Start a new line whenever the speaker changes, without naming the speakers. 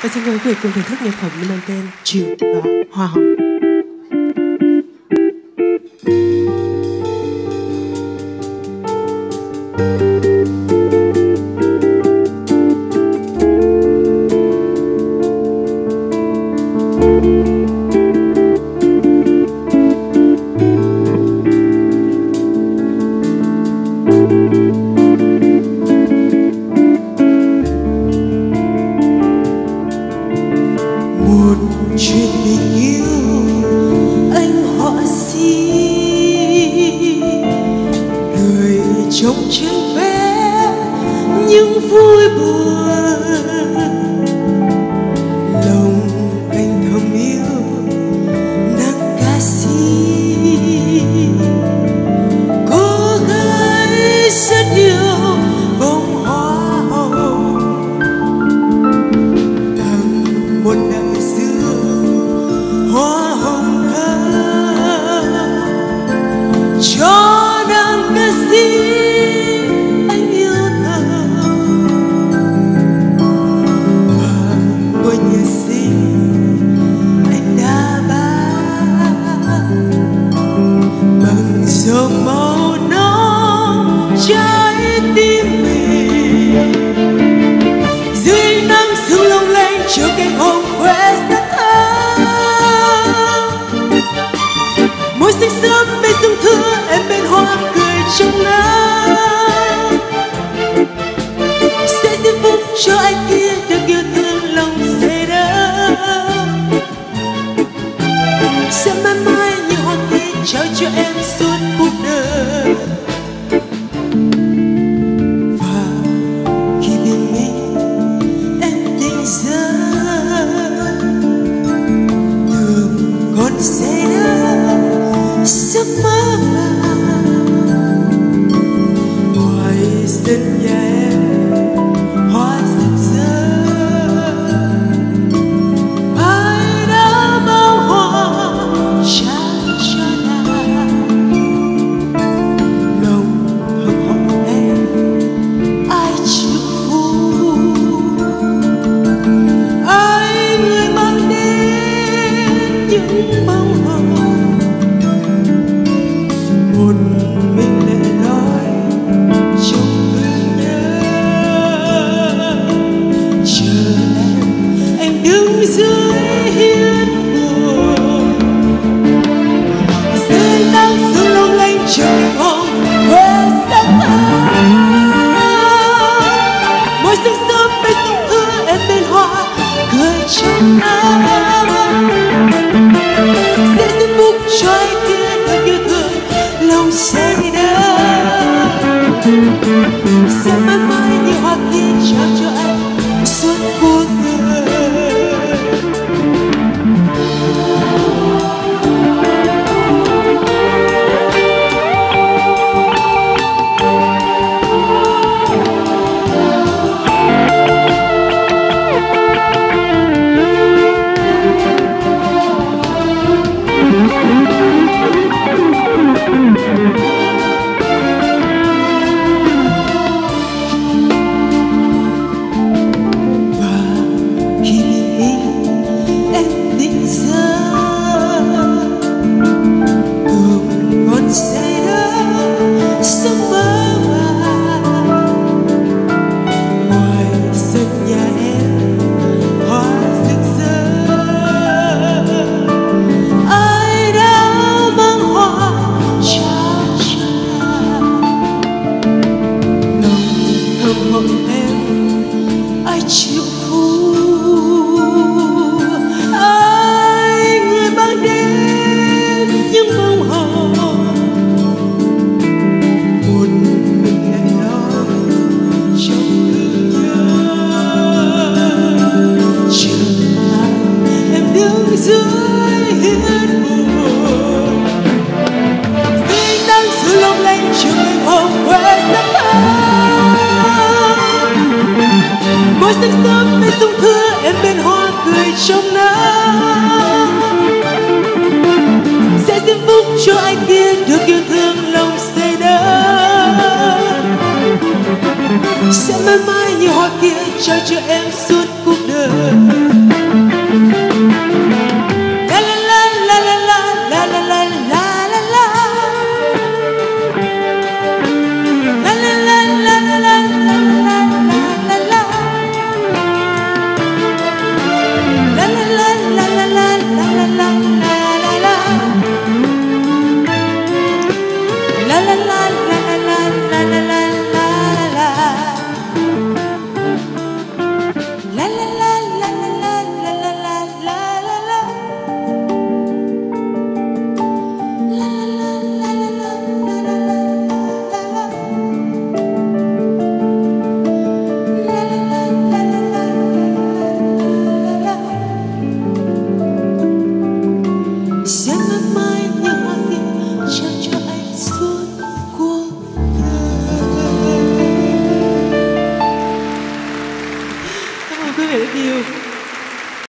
Và xin mời quý vị cùng thưởng thức nhạc phẩm mang tên Chiều và Hoa Hồng.
Chuyện tình yêu anh họa sĩ đời trong tranh vẽ những vui buồn, lòng anh thầm yêu nàng ca sĩ cô gái rất yêu bông hoa hồng tặng một nắng hoa hồng thơm cho nàng ca sĩ anh yêu thầm, và ngôi nhà xinh anh đã bán bằng dòng màu nóng trái tim mình, dưới nắng sương long lanh chiều cánh hồng khoe sắc môi xinh xớm bên dung thư em bên hoa cười trong nắng, sẽ diễm phúc cho anh kia được yêu thương lòng say đắm, sẽ mãi mãi như hoa kia trao cho em suốt cuộc đời. Và khi bên mình em tỉnh giấc đường còn say đắm giấc mơ ngoài sân nhà em hoa rực rỡ, ai đã bao hoa trao cho nàng, lòng hững hờ em ai chịu phụ, ai người mang đến những bông hồng một mình lẻ loi trong cơn nhớ, chờ em đứng dưới hiên buồn, dưới nắng sương long lanh chiều cánh hồng khoe sắc thắm, môi xinh xớm bên dung thư em bên hoa cười trong nắng, sẽ diễm phúc cho anh kia được yêu thương lòng say đắm, sẽ mãi mãi như hoa kia trao cho anh suốt cuộc đời. Ai chịu phụ, ai người mang đến những bông hồng, một mình lẻ loi trong cơn nhớ, chờ em đứng dưới hiên buồn, dưới nắng sương long lanh chiều cánh hồng khoe sắc thắm, môi xinh xớm bên dung thư em bên hoa cười trong nắng, sẽ diễm phúc cho anh kia được yêu thương lòng say đắm, sẽ mãi mãi như hoa kia trao cho em